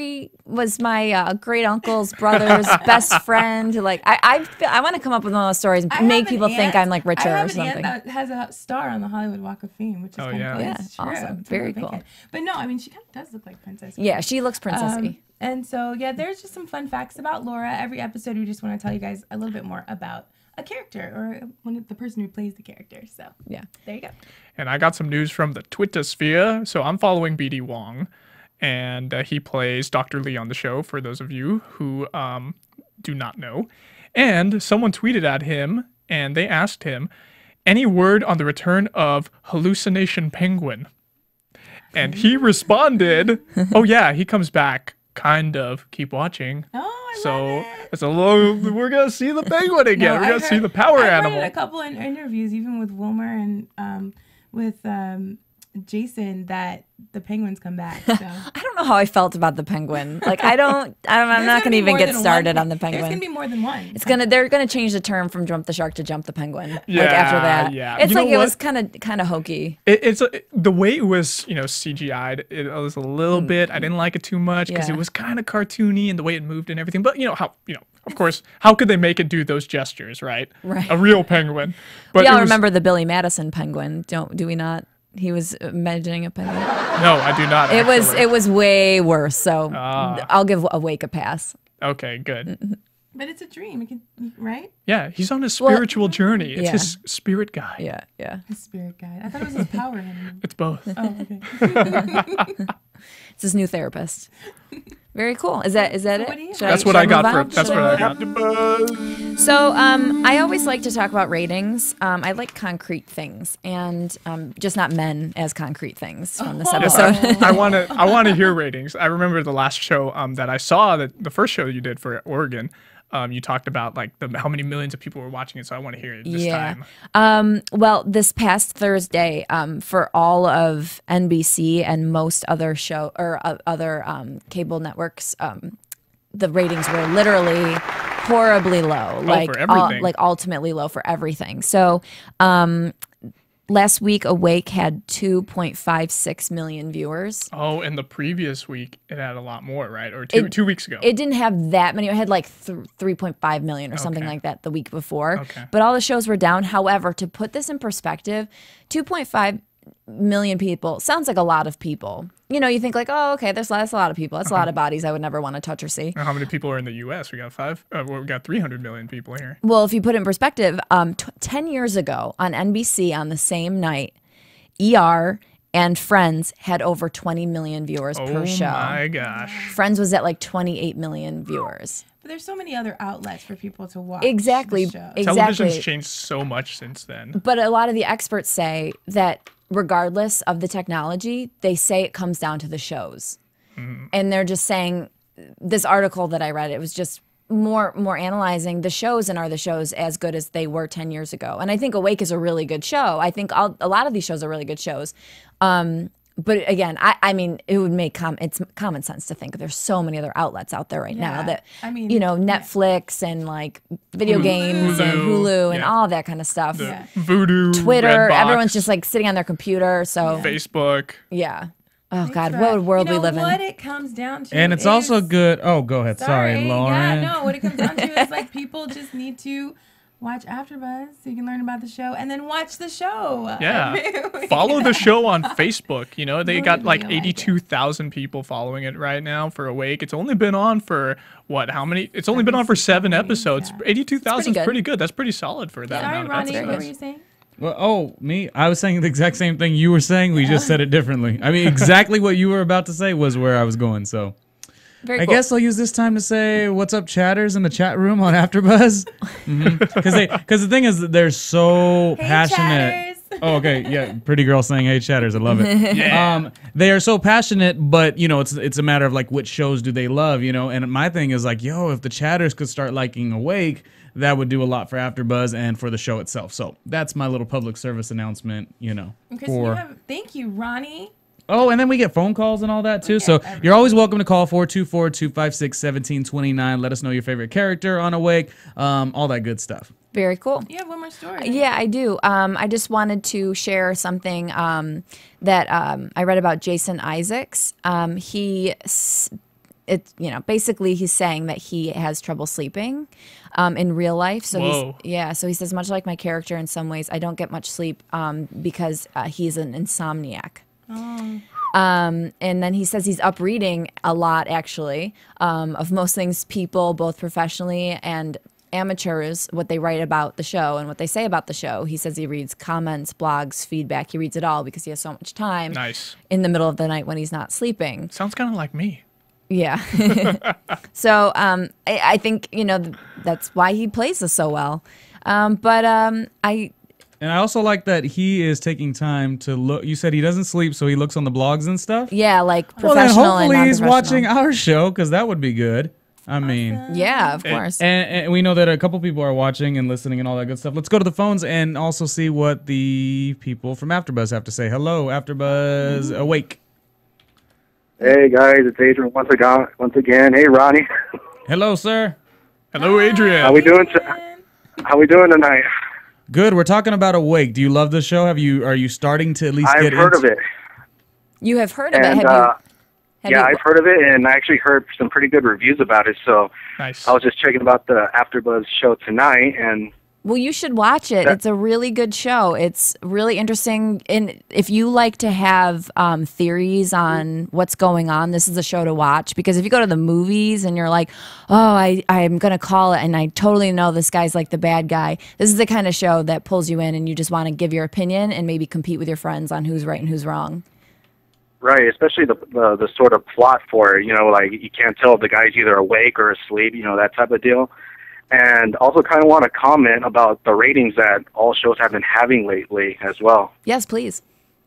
was my uh, great uncle's brother's best friend. Like I, I, feel, I want to come up with one of those stories, I make have people an think aunt- I'm like richer I have or an something. aunt that has a star on the Hollywood Walk of Fame, which is Oh, kind yeah. of cool. Yeah, It's true. awesome. It's Very a big cool. hit. But no, I mean, she kind of does look like Princess. Yeah, she looks princessy. Um, and so, yeah, there's just some fun facts about Laura. Every episode, we just want to tell you guys a little bit more about a character or one of the person who plays the character. So, yeah, there you go. And I got some news from the Twitter sphere. So I'm following B D Wong, and uh, he plays Doctor Lee on the show, for those of you who um, do not know. And someone tweeted at him, and they asked him, any word on the return of Hallucination Penguin? And he responded, oh yeah, he comes back, kind of. Keep watching. Oh, I so love it. it's a little, we're going to see the penguin again. No, we're going I've to see heard- the power I've animal. Heard in a couple of interviews, even with Wilmer and um, with um, Jason, that the penguins come back. So. I don't know how I felt about the penguin. Like I don't, I don't I'm There's not gonna be even more get than one started pe- on the penguin. There's gonna be more than one. It's gonna they're gonna change the term from jump the shark to jump the penguin. Like Yeah, after that. yeah. It's You like know it what? was kind of kind of hokey. It, it's a, the way it was, you know, C G I'd. It was a little bit. I didn't like it too much because Yeah. it was kind of cartoony and the way it moved and everything. But you know how, you know, of course, how could they make it do those gestures, right? Right. A real penguin. But We it all was- remember the Billy Madison penguin, don't do we not? He was imagining a penguin. No, I do not. It was actually. it was way worse. So Ah. I'll give Awake a pass. Okay, good. But it's a dream, it can, right? Yeah, he's on a Well, spiritual journey. It's yeah. his spirit guide. Yeah, yeah. His spirit guide. I thought it was his power animal. It's both. Oh, okay. It's his new therapist. Very cool. Is that is that So it? what do you have? Should That's should what I got move for. on? That's Should what I got. AfterBuzz. So um, I always like to talk about ratings. Um, I like concrete things, and um, just not men as concrete things from this episode. I want to. I want to hear ratings. I remember the last show um, that I saw, that the first show you did for Oregon. Um, you talked about like the how many millions of people were watching it. So I want to hear it this yeah. time. Um, well, this past Thursday, um, for all of N B C and most other show or uh, other um, cable networks, um, the ratings were literally horribly low. Like, for ul- everything. like ultimately low for everything. So, um, last week, Awake had two point five six million viewers. Oh, and the previous week it had a lot more, right? Or two It- two weeks ago. It didn't have that many. It had like th- three point five million or something Okay. like that the week before. Okay. But all the shows were down. However, to put this in perspective, two point five million people sounds like a lot of people. You know, you think like, oh, okay, there's that's a lot of people. That's a lot of bodies I would never want to touch or see. Now, how many people are in the U S? We got five. Uh, well, we got three hundred million people here. Well, if you put it in perspective, um, t- ten years ago on N B C on the same night, E R and Friends had over twenty million viewers Oh per show. my gosh. Friends was at like twenty-eight million viewers. But there's so many other outlets for people to watch. Exactly. the show. Exactly. Television's changed so much since then. But a lot of the experts say that regardless of the technology, they say it comes down to the shows. And they're just saying, this article that I read, it was just more more analyzing the shows, and are the shows as good as they were ten years ago. And I think Awake is a really good show. I think all, a lot of these shows are really good shows. Um, but again, I, I mean, it would make com- it's common sense to think there's so many other outlets out there right now Yeah. that, I mean, you know, yeah. Netflix and like video Hulu. games and Hulu, Hulu and yeah. all that kind of stuff. The Yeah. Voodoo, Twitter, Redbox, everyone's just like sitting on their computer. So Facebook. yeah. Oh God, Right. what world you know we live what in? it comes down to, And it's is- also good. Oh, go ahead. Sorry, Lauren. Yeah, no. What it comes down to is like people just need to watch AfterBuzz so you can learn about the show, and then watch the show. Yeah. Follow the show on Facebook. You know, they Really got like like it. eighty-two thousand people following it right now for Awake. It's only been on for what? How many? It's only been on for seven episodes. Yeah. eighty-two thousand is good. pretty good. That's pretty solid for that Sorry, amount of Ronnie. episodes. What were you saying? Well, oh, me? I was saying the exact same thing you were saying. We just said it differently. I mean, exactly what you were about to say was where I was going. So Very I cool. guess I'll use this time to say what's up, chatters in the chat room on AfterBuzz. Because they, because the thing is, that they're so Hey, passionate. chatters. Oh, okay, yeah, pretty girl saying "Hey, chatters," I love it. Um, they are so passionate, but you know, it's it's a matter of like which shows do they love, you know. And my thing is like, yo, if the chatters could start liking Awake, that would do a lot for AfterBuzz and for the show itself. So that's my little public service announcement, you know. Okay, so for you have, thank you, Ronnie. Oh, and then we get phone calls and all that too. Yeah, So everything. you're always welcome to call four two four, two five six, one seven two nine. Let us know your favorite character on Awake, um, all that good stuff. Very cool. You have one more story. Yeah, I do. Um, I just wanted to share something um, that um, I read about Jason Isaacs. Um, he s- it's, you know, basically he's saying that he has trouble sleeping um, in real life. So Whoa. he's, yeah, so he says, much like my character in some ways, I don't get much sleep um, because uh, he's an insomniac. Oh. Um, and then he says he's up reading a lot, actually, um, of most things people, both professionally and amateurs, what they write about the show and what they say about the show. He says he reads comments, blogs, feedback. He reads it all because he has so much time Nice. in the middle of the night when he's not sleeping. Sounds kind of like me. Yeah. So um, I, I think, you know, that's why he plays this so well. Um, but um, I... And I also like that he is taking time to look. You said he doesn't sleep, so he looks on the blogs and stuff? Yeah, like Well, then professional hopefully and he's non-professional. watching our show, because that would be good. I mean... Yeah, of course. And, and we know that a couple people are watching and listening and all that good stuff. Let's go to the phones and also see what the people from AfterBuzz have to say. Hello, AfterBuzz Awake. Hey guys, it's Adrian once again. Once again, hey Ronnie. Hello, sir. Hello, Adrian. How we doing? T- how we doing tonight? Good. We're talking about Awake. Do you love the show? Have you? Are you starting to at least I've get heard into of it. You have heard of And, it? Have uh, you? Have yeah, you, I've heard of it, and I actually heard some pretty good reviews about it. So Nice. I was just checking about the AfterBuzz show tonight, and Well, you should watch it. That- It's a really good show. It's really interesting. And if you like to have um, theories on what's going on, this is a show to watch. Because if you go to the movies and you're like, oh, I, I'm going to call it, and I totally know this guy's like the bad guy, this is the kind of show that pulls you in and you just want to give your opinion and maybe compete with your friends on who's right and who's wrong. right, especially the, the the sort of plot for it. You know, like you can't tell if the guy's either awake or asleep. You know, that type of deal. And also kind of want to comment about the ratings that all shows have been having lately as well. Yes, please.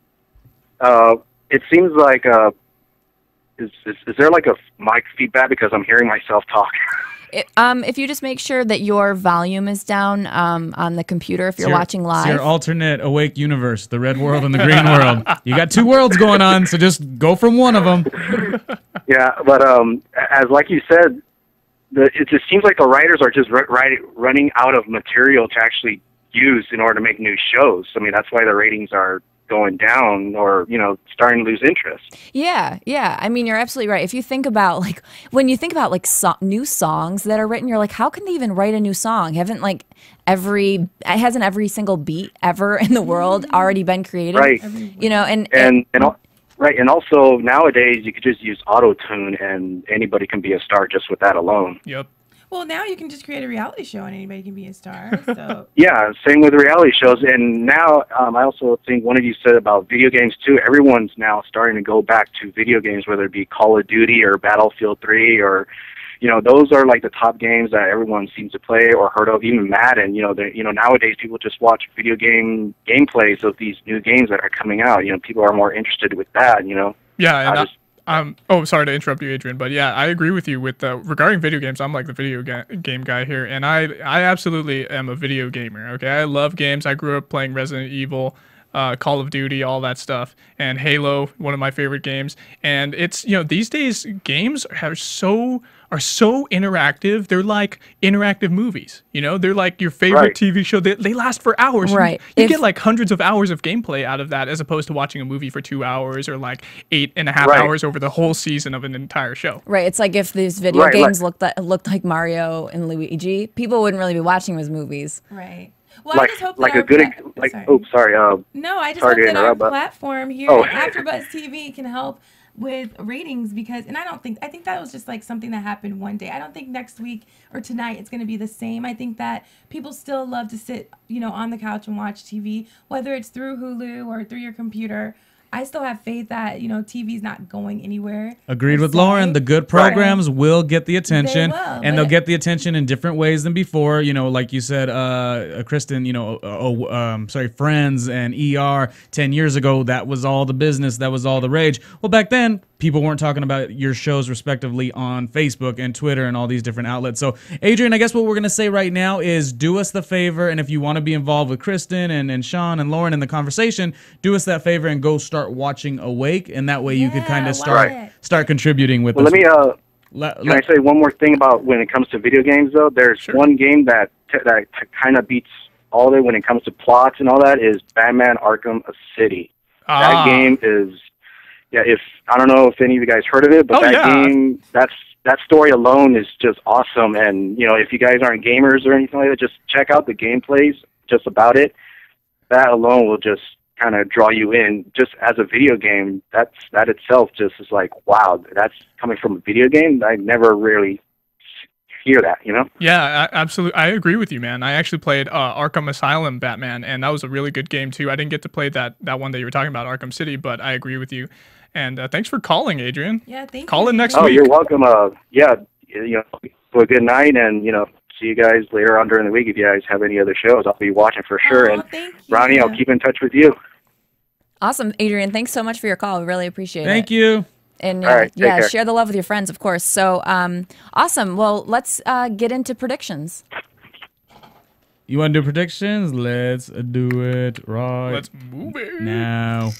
Uh, it seems like, uh, is, is is there like a mic feedback because I'm hearing myself talk? It, um, if you just make sure that your volume is down um, on the computer if you're It's your- watching live. It's your alternate Awake universe, the red world and the green world. You got two worlds going on, so just go from one of them. Yeah, but um, as like you said, the, it just seems like the writers are just r- right, running out of material to actually use in order to make new shows. I mean, that's why the ratings are going down or, you know, starting to lose interest. Yeah, yeah. I mean, you're absolutely right. If you think about, like, when you think about, like, so- new songs that are written, you're like, how can they even write a new song? Haven't, like, every, hasn't every single beat ever in the world already been created? Right. You know, and, And, and al- right, and also nowadays you could just use auto-tune and anybody can be a star just with that alone. Yep. Well, now you can just create a reality show and anybody can be a star. So Yeah, same with reality shows. And now um, I also think one of you said about video games too. Everyone's now starting to go back to video games, whether it be Call of Duty or Battlefield three or, you know, those are like the top games that everyone seems to play or heard of. Even Madden, you know, they, you know, nowadays people just watch video game gameplays of these new games that are coming out. You know, people are more interested with that. You know. Yeah, and I I, just- um, oh, sorry to interrupt you, Adrian, but yeah, I agree with you with uh, regarding video games. I'm like the video ga- game guy here, and I I absolutely am a video gamer. Okay, I love games. I grew up playing Resident Evil, uh, Call of Duty, all that stuff, and Halo, one of my favorite games. And it's, you know, these days games are so are so interactive. They're like interactive movies. You know, they're like your favorite Right. T V show. They, they last for hours. You- Right. You, If- get like hundreds of hours of gameplay out of that, as opposed to watching a movie for two hours or like eight and a half Right. hours over the whole season of an entire show. right, it's like if these video Right, games like- looked, like, looked like Mario and Luigi, people wouldn't really be watching those movies. right. Well, I like just hope that like our a good pla- ex- like sorry. oh sorry uh No, I just Sorry hope to that our interrupt, but- platform here Oh. at AfterBuzz T V can help with ratings because, and I don't think, I think that was just like something that happened one day. I don't think next week or tonight it's going to be the same. I think that people still love to sit, you know, on the couch and watch T V, whether it's through Hulu or through your computer. I still have faith that, you know, T V's not going anywhere. Agreed per with se. Lauren. The good programs will get the attention, will, and they'll but- get the attention in different ways than before. You know, like you said, uh, uh, Kristen. You know, uh, oh, um, sorry, Friends and E R. Ten years ago, that was all the business. That was all the rage. Well, back then, people weren't talking about your shows respectively on Facebook and Twitter and all these different outlets. So, Adrian, I guess what we're gonna say right now is do us the favor, and if you want to be involved with Kristen and, and Sean and Lauren in the conversation, do us that favor and go start watching Awake, and that way you could Yeah, kind of watch start it. start contributing with well us. let me uh Le- can le- I say one more thing about when it comes to video games though? There's one game that t- that t- kind of beats all of it when it comes to plots and all that is Batman Arkham City. Ah. That game is yeah, if I don't know if any of you guys heard of it, but Oh, that yeah. game that's that story alone is just awesome. And, you know, if you guys aren't gamers or anything like that, just check out the gameplays just about it. That alone will just kind of draw you in. Just as a video game, that's that itself just is like, wow, that's coming from a video game. I never really hear that, you know? Yeah, I, absolutely. I agree with you, man. I actually played uh, Arkham Asylum Batman, and that was a really good game too. I didn't get to play that that one that you were talking about, Arkham City, but I agree with you. And uh, thanks for calling, Adrian. Yeah, thank Call you. in next oh, week. you're welcome. Uh, yeah, you know, have a good night, and, you know, see you guys later on during the week. If you guys have any other shows, I'll be watching for sure. Oh, and thank you. Ronnie, I'll keep in touch with you. Awesome, Adrian. Thanks so much for your call. We really appreciate Thank it. Thank you. And All uh, right, take yeah, care. share the love with your friends, of course. So um, awesome. Well, let's uh, get into predictions. You want to do predictions? Let's do it right Let's move it. now.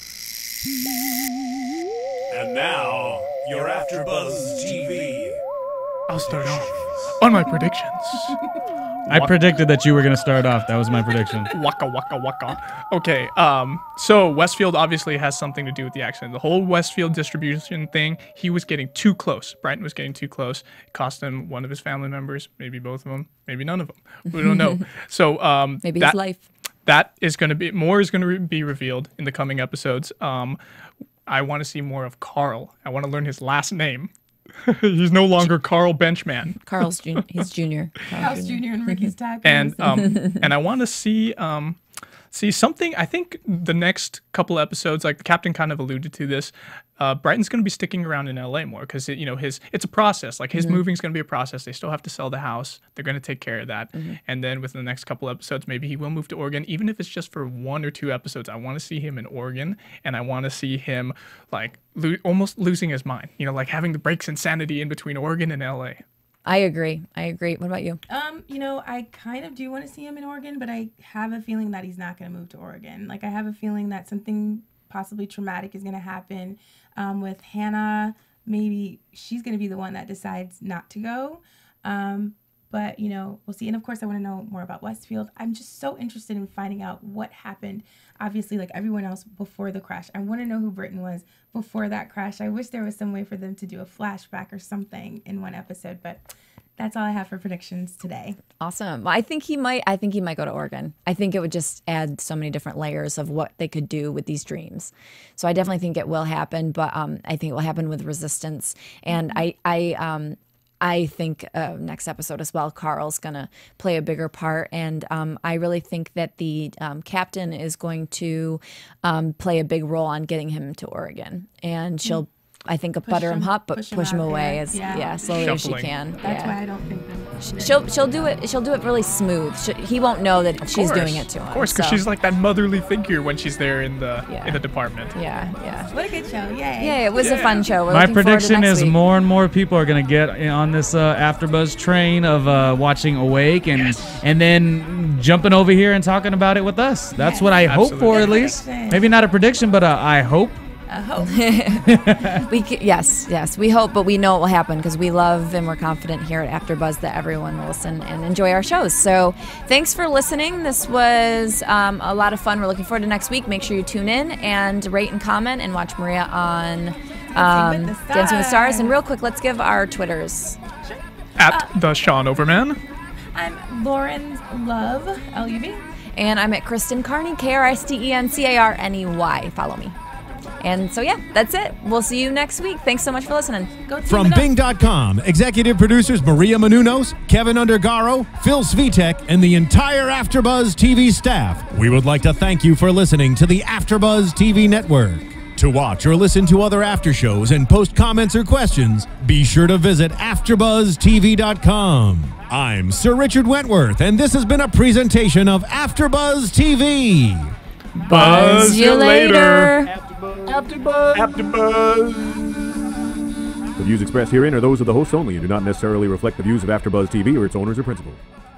And now, your AfterBuzz T V. I'll start off on my predictions. I predicted that you were going to start off. That was my prediction. Waka waka waka. Okay, um, so Westfield obviously has something to do with the accident. The whole Westfield distribution thing, he was getting too close. Brighton was getting too close. It cost him one of his family members, maybe both of them, maybe none of them. We don't know. So um, Maybe that, his life. That is going to be, more is going to re- be revealed in the coming episodes. Um, I want to see more of Carl. I want to learn his last name. He's no longer Carl Benchman. Carl's junior. He's junior. Carl House Junior and Ricky's tag. And um, and I want to see um, see something. I think the next couple episodes, like the captain kind of alluded to this, uh, Brighton's going to be sticking around in L A more because you know his it's a process. Like his mm-hmm. moving is going to be a process. They still have to sell the house. They're going to take care of that. Mm-hmm. And then within the next couple episodes, maybe he will move to Oregon, even if it's just for one or two episodes. I want to see him in Oregon, and I want to see him like lo- almost losing his mind. You know, like having the breaks in sanity in between Oregon and L A. I agree. I agree. What about you? Um, you know, I kind of do want to see him in Oregon, but I have a feeling that he's not going to move to Oregon. Like, I have a feeling that something possibly traumatic is going to happen um, with Hannah. Maybe she's going to be the one that decides not to go. Um, but, you know, we'll see. And, of course, I want to know more about Westfield. I'm just so interested in finding out what happened, obviously, like everyone else before the crash. I want to know who Britton was before that crash. I wish there was some way for them to do a flashback or something in one episode, but that's all I have for predictions today. Awesome. Well, I think he might. I think he might go to Oregon. I think it would just add so many different layers of what they could do with these dreams. So I definitely think it will happen. But um, I think it will happen with Resistance. And I, I, um, I think uh, next episode as well, Carl's gonna play a bigger part. And um, I really think that the um, captain is going to um, play a big role on getting him to Oregon. And she'll. Mm-hmm. I think a butter him up, but push, push him, him away there. as yeah. yeah slowly Shuffling. as she can. That's yeah. why I don't think that she'll she'll do it. She'll do it really smooth. She, he won't know that Of she's course. doing it to him. Of course, because so. she's like that motherly figure when she's there in the Yeah. in the department. Yeah, yeah. What a good show! Yay! Yeah, it was Yeah. a fun show. We're My looking forward to prediction next is week. more and more people are going to get on this uh, AfterBuzz train of uh, watching Awake and Yes. and then jumping over here and talking about it with us. That's Yes. what I hope Absolutely. for, Good at least. prediction. Maybe not a prediction, but uh, I hope. I hope. We c- yes, yes. We hope, but we know it will happen because we love and we're confident here at AfterBuzz that everyone will listen and enjoy our shows. So, thanks for listening. This was um, a lot of fun. We're looking forward to next week. Make sure you tune in and rate and comment and watch Maria on um, with the Stars. Dancing with the Stars. And real quick, let's give our Twitters. At the Sean Overman. I'm Lauren's Love, L U B. And I'm at Kristen Carney, K R I S T E N C A R N E Y. Follow me. And so, yeah, that's it. We'll see you next week. Thanks so much for listening. Go team From it up. Bing dot com, executive producers Maria Menounos, Kevin Undergaro, Phil Svitek, and the entire AfterBuzz T V staff, we would like to thank you for listening to the AfterBuzz T V network. To watch or listen to other after shows and post comments or questions, be sure to visit after buzz T V dot com. I'm Sir Richard Wentworth, and this has been a presentation of AfterBuzz T V. Buzz you later. AfterBuzz. AfterBuzz. The views expressed herein are those of the hosts only and do not necessarily reflect the views of AfterBuzz T V or its owners or principals.